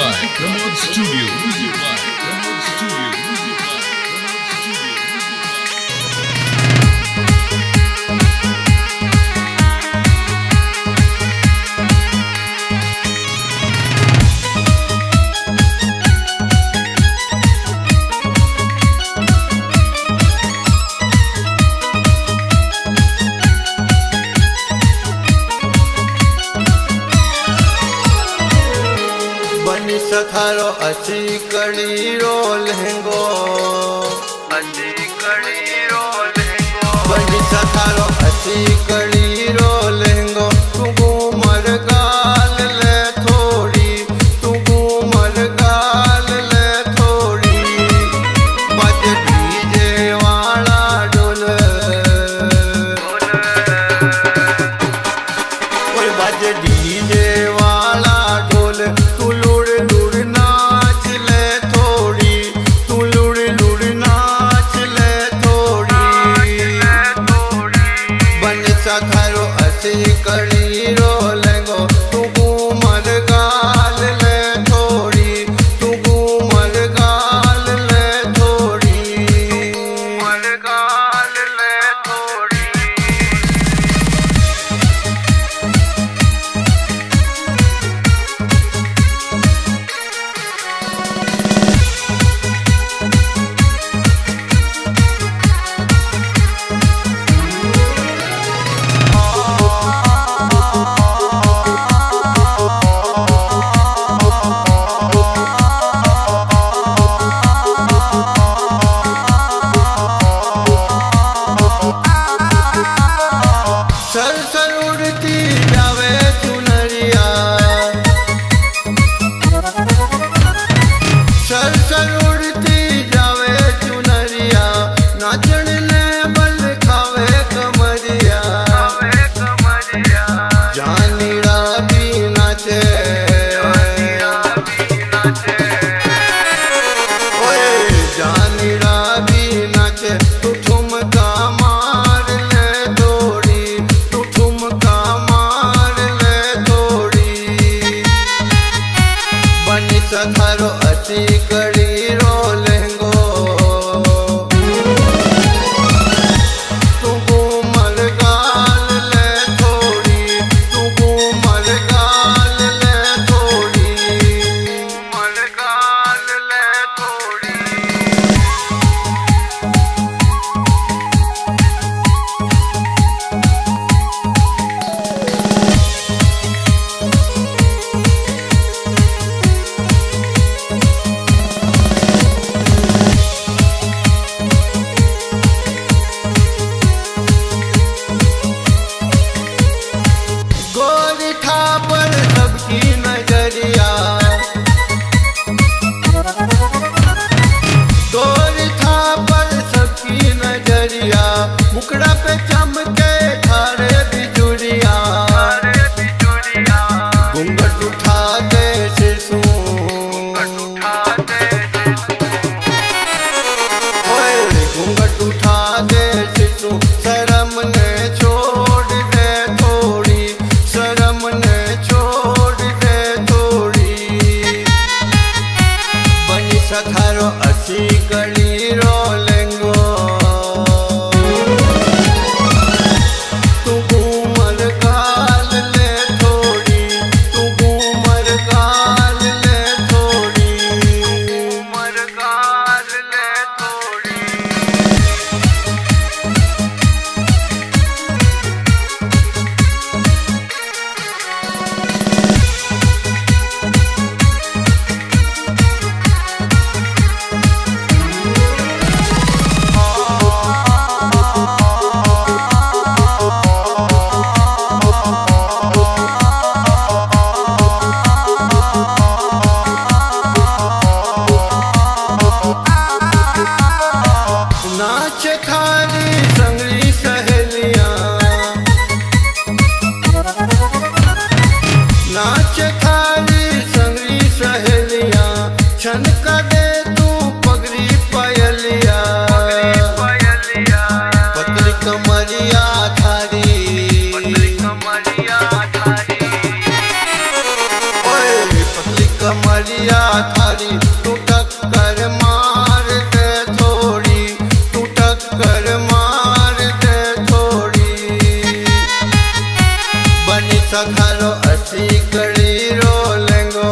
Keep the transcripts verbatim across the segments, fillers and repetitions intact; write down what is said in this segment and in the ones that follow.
by Pramod Studio. Music by Pramod Studio. Music by Pramod Studio. बनी सखारो अची कड़ी रो लहंगो, अची कड़ी रो लहंगो, बनी सखारो अची कड़ी रो लहंगो। तू घूमर गाल ले थोड़ी, तू घूमर गाल ले थोड़ी, बज डीजे वाला डोल, ओए बज डीजे वाला डोल। तू सखारो असी कड़ी रो लहंगो, तू घूमर गाल ले थोड़ी, तू घूमर गाल ले थोड़ी, घूमर गाल ले थोड़ी। सर सर उड़ती जावे चुनरिया, सर सर उड़ती जावे चुनरिया, नाचन ने बल खावे कमरिया, जानीड़ा भी नाचे, ओए जानीड़ा भी नाचे। तू ठुमका मार ले थोड़ी, तू ठुमका सखालो असी कड़ी रो लेंगो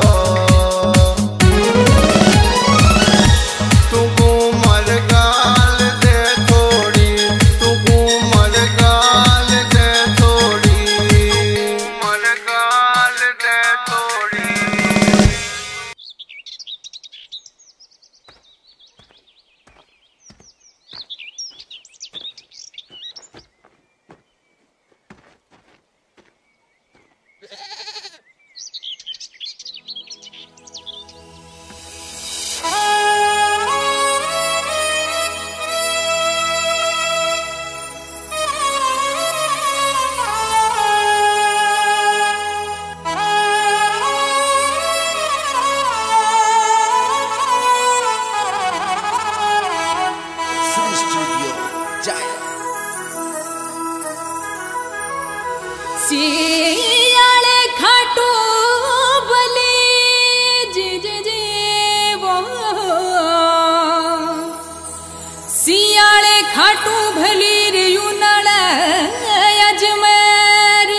तू घूमर गाल दे थोड़ी तू घूमर गाल दे थोड़ी घूमर गाल दे थोड़ी। सियाले खाटू बली जी जी जी वो सियाले खाटू भली रे यूनाल अजमेर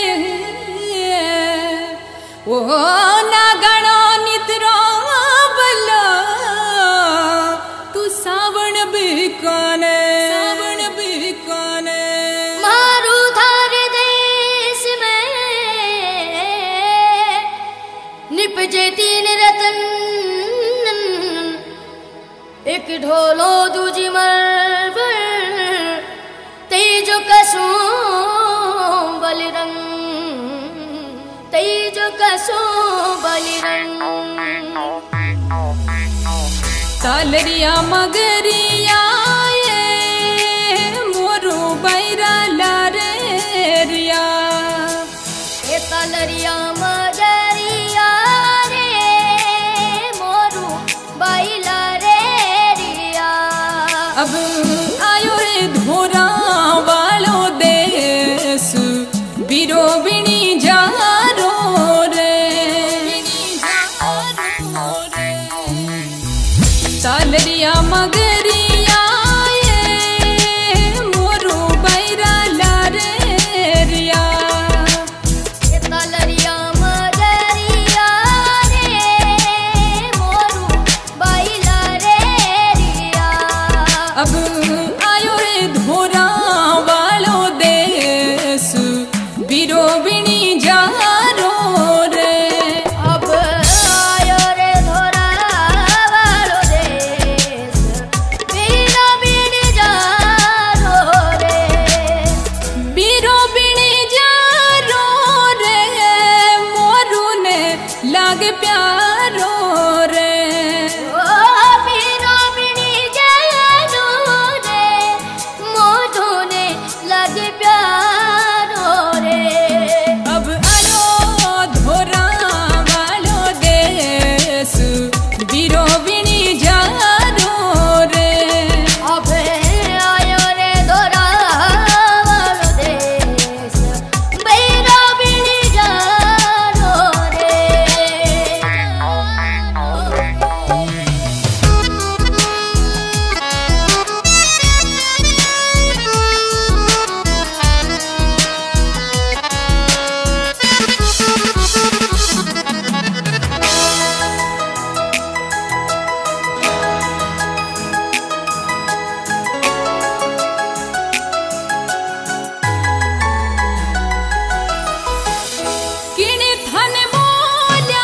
ओ नागणो निद्रो बल्ला तू सावण बिकाने सावण बिकाने मारू थार देश में निपजे तीन रतन एक ढोलो दूजी मरबर तेजो कसो बलिरंग तेजो कसो बलिरंग तालरिया मगरिया ये मोरू बैरा लारेरिया ए तालरिया मगरिया रे मोरू बैला रे रिया। अब आयो रे धोरा वालो देश बीरो बिनी जारो रे तालरिया मगरिया ये मोरू बैरा लारेरिया ए तालरिया मगरिया रे मोरू बैला रे रिया। अब आयो रे धोरा वालो देश बीरो बिनी जारो रे अब आयो रे धोरा वालो देश बीरो बिनी जारो रे बीरो बिनी जारो रे मोरू ने लागे प्यारो रे ओ बीरो बिनी जारो रे मोधो ने लगे प्यारो रे। अब आयो धोरा वालो देश बीरो बिनी जारो रे अब आयो रे धोरा वालो देश बीरो बिनी जारो रे। किने थन बोल्या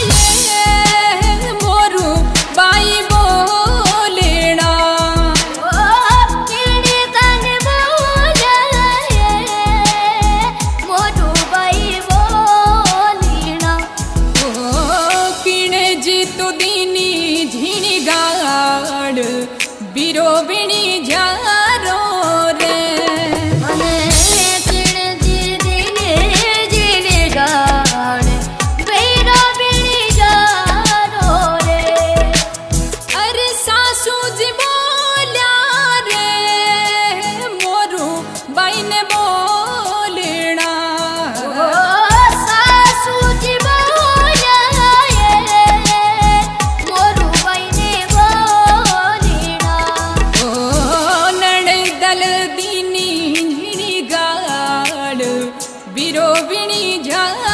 ये मोरू बाई बोलेना ओ किने तन बोला ये मोटू बाई बोलीना। ओ किने जीतु दीनी झीनी गाड़ बीरो बिनी जारो रे मने किने जी दिने जीने गाने बेरा बिनी जारो रे। अरे सासू जी बोल्या रे मोरू बाई ने बोलेना ओ सासू जी बोला ये मोरू बाई ने बोलीना। ओ नड़ दल दीनी झीनी गाड़ बीरो बिनी जा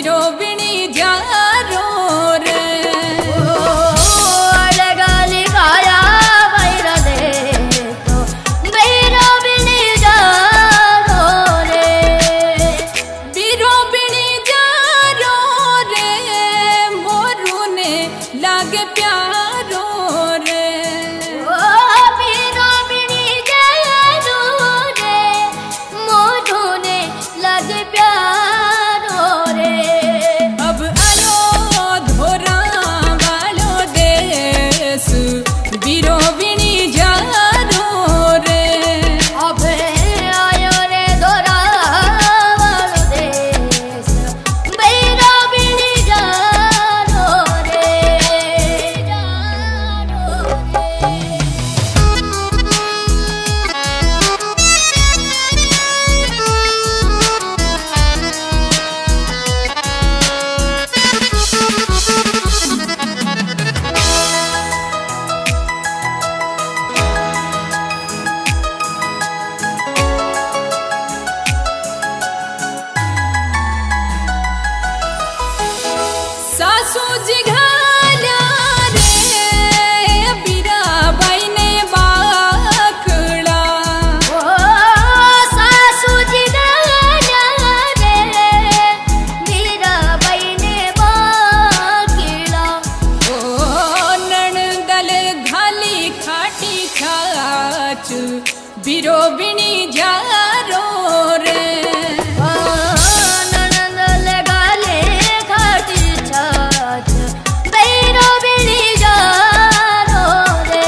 बीरो बिनी जारो रे अड़गाली गाया बैरा दे तो बीरो बिनी जारो रे बीरो बिनी जारो रे मोरू ने लागे प्यारो रे ओ बीरो बिनी जारो रे मोरू ने लागे प्यारो रे अब आलो धोरा वालो देश बीरो बिनी जारो रे अब आयो रे दोरा वालो देश बीरो बिनी जारो रे जारो रे सासू जी घाल्या रे बीरा बाई ने बाकड़ा ओ सासू जी गाया रे मीरा बाई ने बाकीला ओ नणदल घाली खाटी छाछ बीरो बिनी जारो रे ननंद लगाले खाटी छाछ बैरो बिनी जारो रे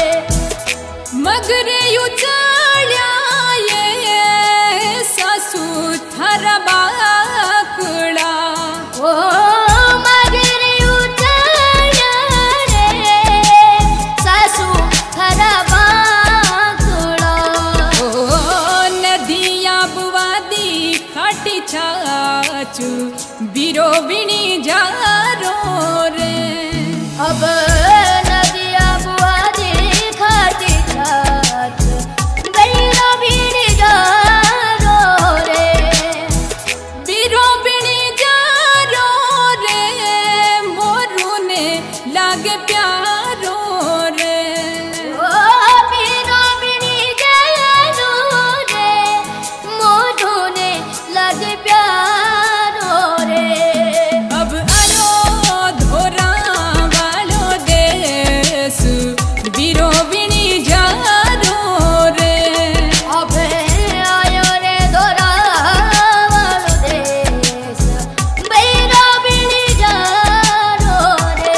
मगरे उचाल्या ये सासू थारा बाकड़ा ओ मगरी उचाया रे सासू खरा बाकुड़ा ओ नदिया बुवादी खाटी छाछ बीरो बिनी जारो रे अब नदिया बुआदी खाटी छाछ बैरो बिनी जारो रे बीरो बिनी जारो रे मोरू ने लागे प्यारो रे ओ बीरो बिनी जारो रे मोढू ने लगे प्यारो रे अब आलो धोरा वालो देश बीरो बिनी जारो रे अब आयो रे दोरा वालो देश बैरो बिनी जारो रे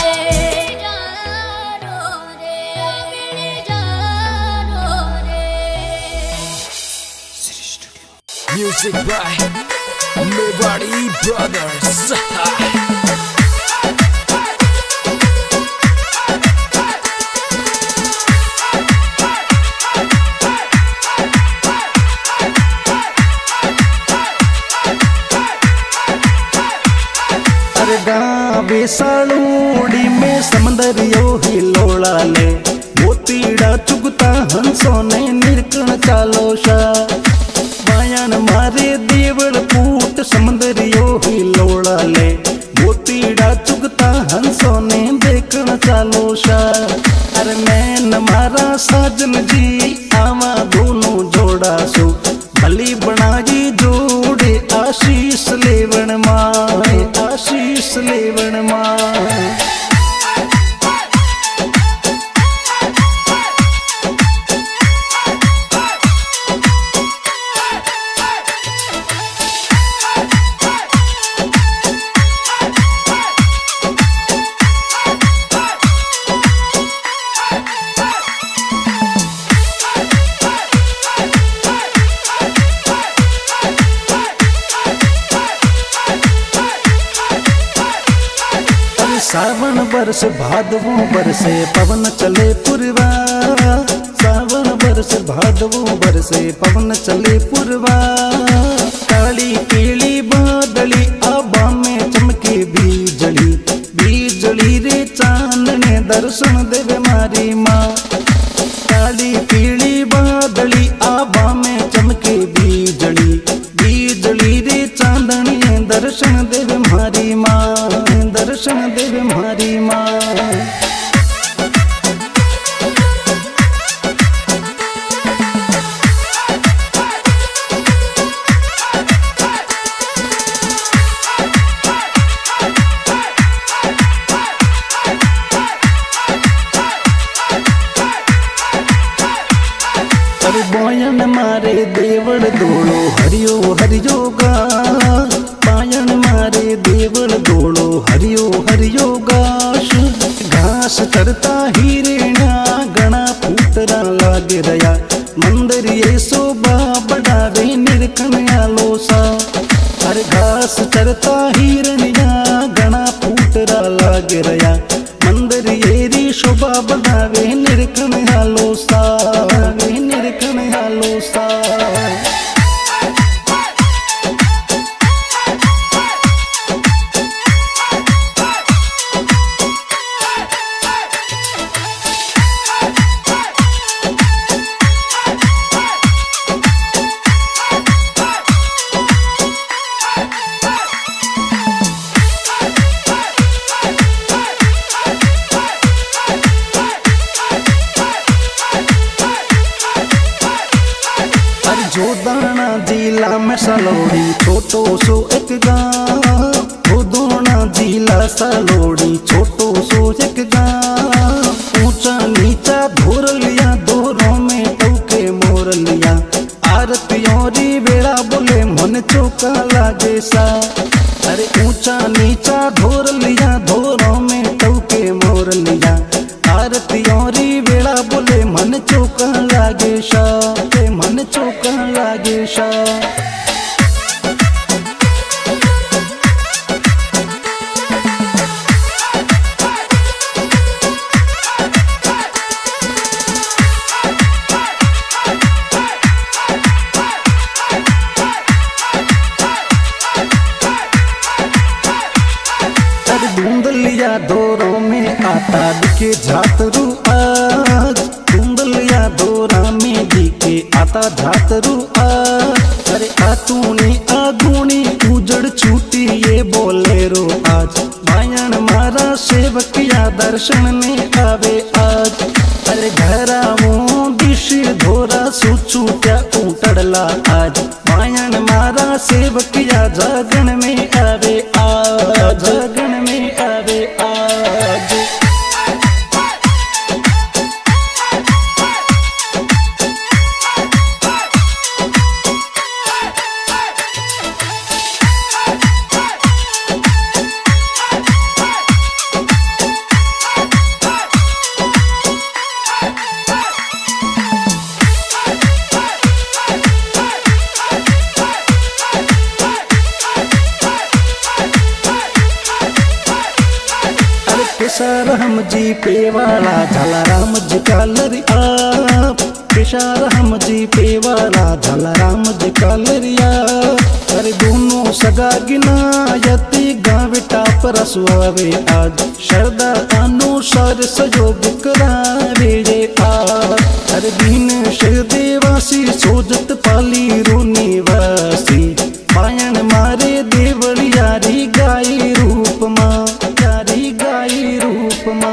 जारो रे बिनी जारो रे Music by Mewari Brothers. अरे गावे सालूड़ी में समंदरियो ही लोड़ा ले मोतीड़ा चुगता हंसो ने निरकण चालो शा वायन मारे देवल पूट समंदरियो ही लोड़ा ले मोतीड़ा चुगता हंसो ने देखण चालो शा अरे मैन मारा साजन जी आवा दोनों जोड़ा सो भली बनाई जोड़े आशीष लेवण माए आशीष लेवण माए सावन बरस भादवो बरसे पवन चले पुरवा सावन बरस भादवो बरसे पवन चले पुरवा काली पीली बादली आबा में चमके बीजली बीजली रे चांदने दर्शन देवे मारी माँ काली पीली बादली आबा में चमके बीजली बीजली रे चांदनी दर्शन देवे म्हारी माँ, दर्शन देवे म्हारी माँ। बायन मारे देवड़ दौड़ो हरियो हरियो गा, बायन मारे देवड़ दौड़ो हरियो हरियो गाश। घास करता हिरण्या गणा फूटरा लाग रया, मंदिर ये शोभा बढ़ावे निरखन आलो सा। हर घास करता हिरण्या गणा फूटरा लाग रया, मंदिर ये शोभा बढ़ावे निरखन आलो सा, निरखन आलो सा। जोदाना जिला में सलोड़ी छोटो सो एक गाँव, जोदाना जिला सलोड़ी छोटो सो एक गाँव। ऊंचा नीचा धोर लिया दोरों में टौके मोर लिया, आरतियोरी बेड़ा बोले मन चौका लागे सा। अरे ऊंचा नीचा धोर लिया दोरों में टौके मोर लिया, आरतियोरी बेड़ा बोले मन चौका लागे सा, मन चौका लागे सा। अरे ढूंढ लिया दोरों में आता दिखे झातरू आज, ढूंढ लिया दोरा में दिखे आता झातरू आज। अरे आतूनी आगुनी उजड़ छूटी ये बोलेरो आज, बायन मारा सेवकिया दर्शन में आवे आज। अरे घराओं दिश धोरा सुचू क्या उटड़ला आज, बायन मारा सेवकिया जागन में आवे आज, जागन में आवे आज। पेशा राम जी पेवाला झाला राम जी कालरी आप, पेशा राम जी पेवाला झाला राम जी कालरिया। अरे दोनों सगा गिनायती गावे टाप रसवावे आज, श्रद्धा अनुसार सजोग करावे रे आज। अरे दीन शहदेवासी सोजत पाली रोनीवासी, बायन मारे देवड़ियारी गाई रूप माँ, यारी गाई रूप माँ।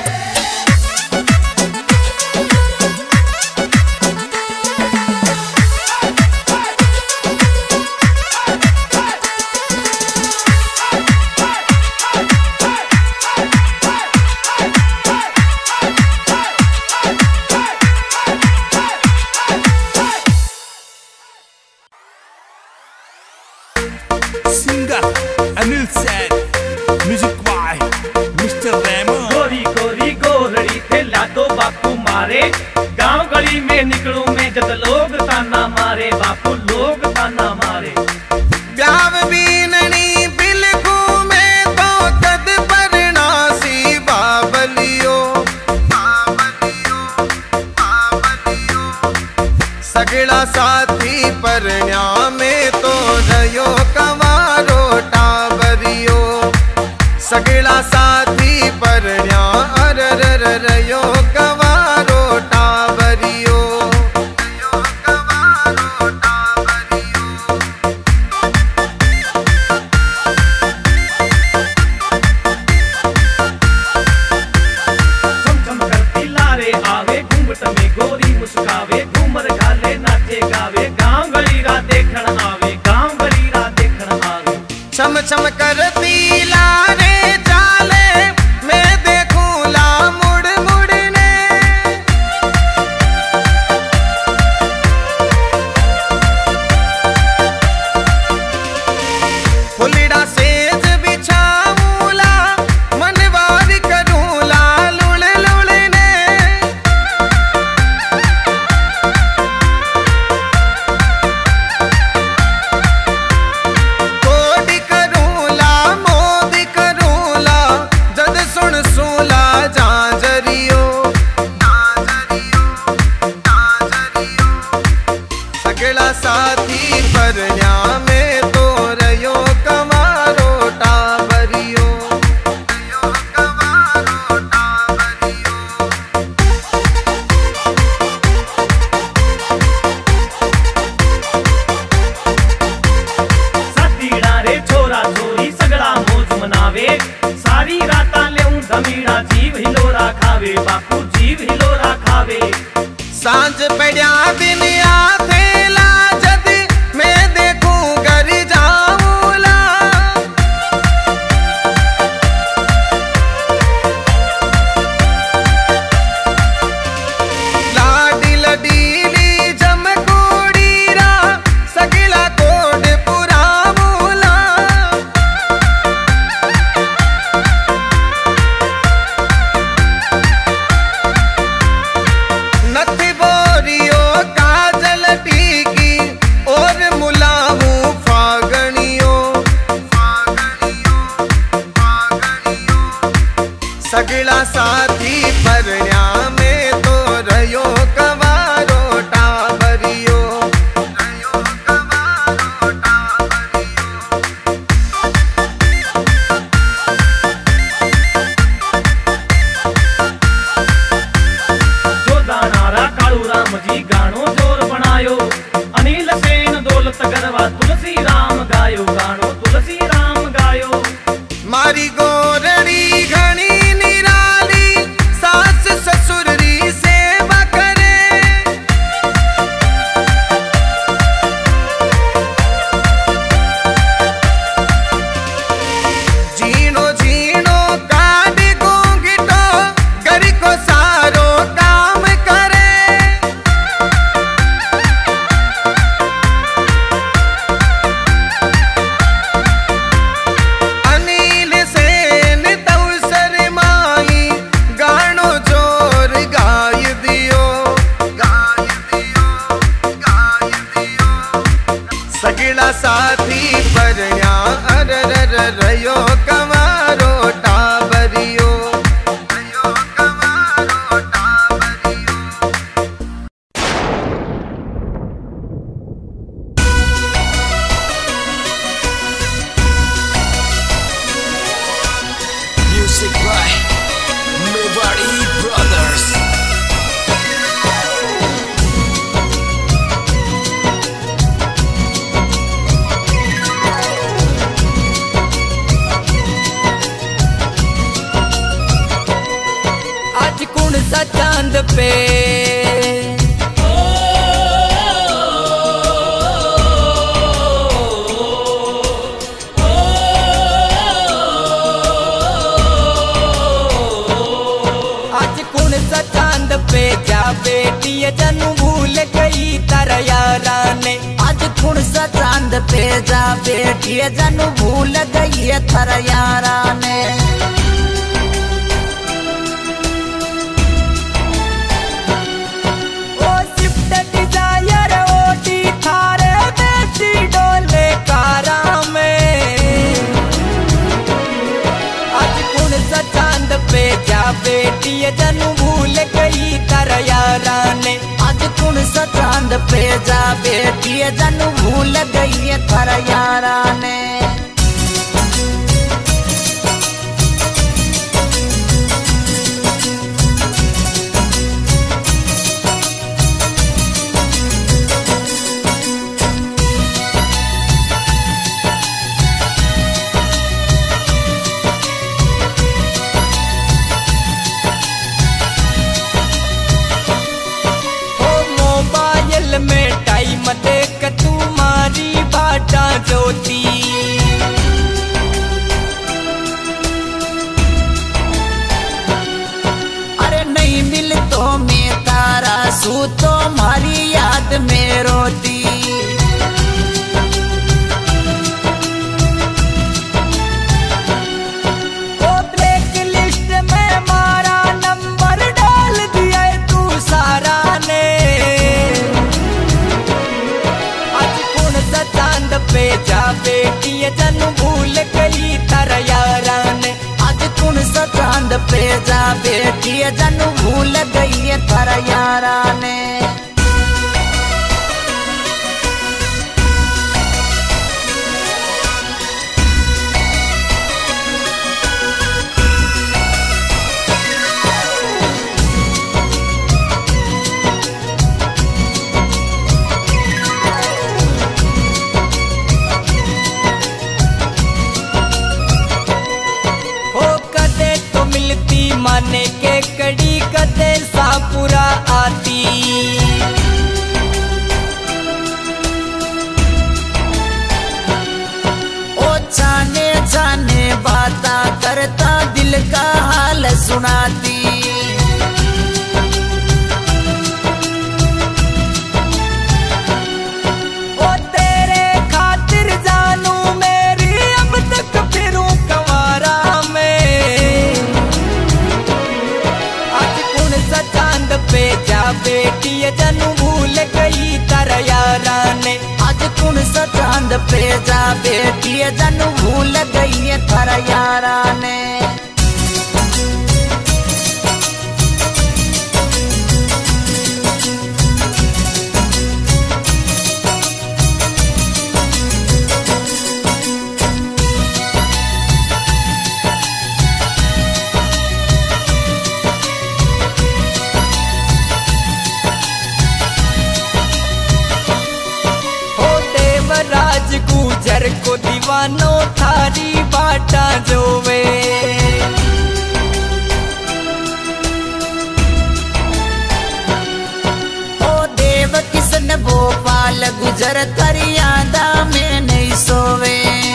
Singer Anil Sen, music by mister Raymond। गोरी गोरी गोरड़ी थे लादो बापू मारे, गांव गली में निकलूं मैं जब लोग ताना मारे, बापू लोग ताना मारे। ब्याव बीननी बिलखू में तो कद परनासी बाबलियो, बाबलियो, बाबलियो। सगड़ा साथी परण्या में तो रयो कवारो टाबरियो, सगड़ा साथी परण्या अरर रयो कवारो टाबरियो, रयो छम करती लारे चाले मैं देखूं ला मुड़ मुड़ने फुलड़ा सेज बिछाऊला मनवार करूला लुड़ लुड़ने कोडी करूला मोदी करूला जद सुन सूला जांजरियो जांजरियो जांजरियो सगला साथी परण्या में तो रयो कमारो टाबरियो रयो कमारो टाबरियो साथीड़ा रे छोरा छोरी सगड़ा मौज मनावे सारी राता लेऊं धमीड़ा जीव हिलोरा खावे बापू जीव हिलोरा खावे सांझ पड़िया दिन आथेला जदी मैं देखूं घर जाऊला लाडी लडीली जमकोड़ीरा सगला कोड पुरावूला नथी बोरियो काजल टीकी और मुलाहू फागणियो फागणियो फागणियो सगला साथी परण्या में तो रयो कवारो टाबरियो रयो कवारो टाबरियो जो दानारा कालू राम जी गानो जोर बनायो अनिल सेन दौलत गरवा तुलसी राम गायो गानो तुलसी राम गायो मारी गोरड़ी घनी निराली सास ससुर री सेवा करे जीनो जीनो काडी गूंगिटो गरी को सारो काम करे अनिल सेन तौसर माई गानो जोर गाय दियो गाय दियो गाय दियो सगला साथी परण्या अरर रयो कमारो टाबरियो रयो कमारो टाबरियो Music by Mewari Brothers. आज कौन सा चांद पे आज कौन सा चांद पे जा बेटी जनू भूल गई तारा यारा ने आज कौन सा चांद पे जा बेटी जानू भूल गई है थारा यारा ने ओ शिफ्ट डिजायर ओटी थारे बेटी डोले कारा में आज कौन सा चांद पे जा बेटी जनू भूल गई तारा यारा ने आज कौन सा चांद पे जा बेटी जानू भूल गई है थारा यारा ने में टाइम देख तुम्हारी बाटा जोती तू तो हमारी याद में रोती। ओ ब्लैक लिस्ट में हमारा नंबर डाल दिया तू सारा ने। आज कौन सा चांद पे जा बेटी जन भूल गई तारा यारा ने। आज कौन सा चांद पे जा बेटी जन भूल गई तारा यारा ने। माने के कड़ी कदे सापुरा आती। ओ जाने जाने बाता करता दिल का हाल सुनाती। ओ तेरे खातिर जानू मेरी अब तक फिरूं कंवारा में। चांद पे जा बेटी जन भूल गई तारा यारा ने। आज कौन सा चांद पे जा बेटी जन भूल गई तारा यारा ने। राज गुजर को दीवानो थारी बाटा जोवे। ओ देव किशन भोपाल गुजर कर यादा में नहीं सोवे।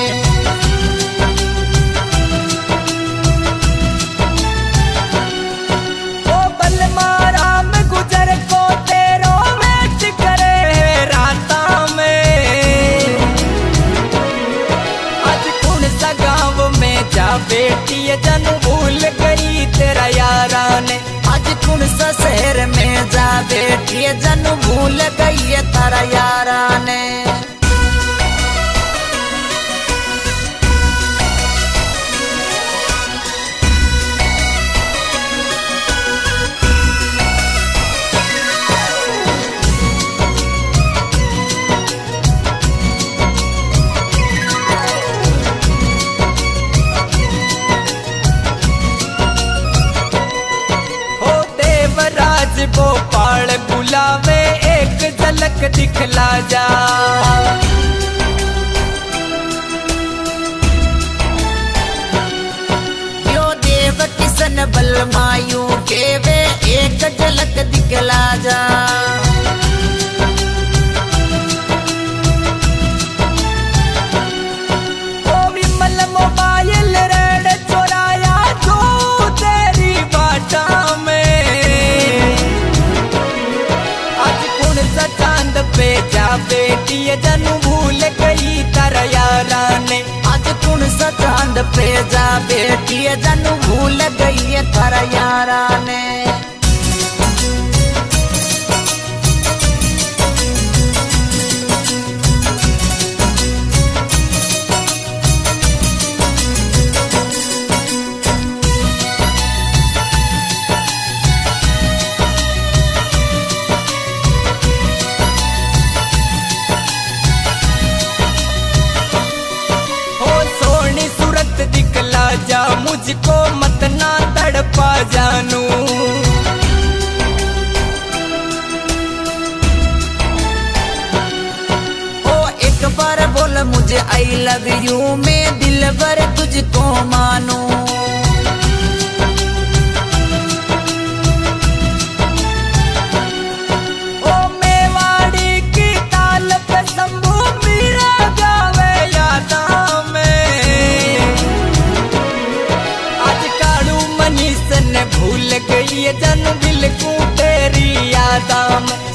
ओ बलमारा में गुजर को तेरो वेट करे राता में। जा बेटी जन भूल गई तेरा यारा ने। आज कौन सा शहर में जा बेटी जन भूल गई तारा यारा ने। भोपाल बुलावे एक झलक दिखला जा। यो देव किशन बलमायू के वे एक झलक दिखला जा। ओ विमल मोबाइल रेड चोराया तू तेरी बाटा में। चांद पे जा बेटी जन भूल गई तारा यारा ने। आज कौन सा चांद पे जा बेटी जन भूल गई तारा यारा ने। दिखला जा मुझको मत ना तड़पा जानू। ओ एक बार बोल मुझे आई लव यू मैं दिल भर तुझको मानू। ओ मेवाड़ी की ताल पे शंभू मीरा गावे यादा में। आज कालू मनीष ने भूल गई जन दिल को तेरी याद काम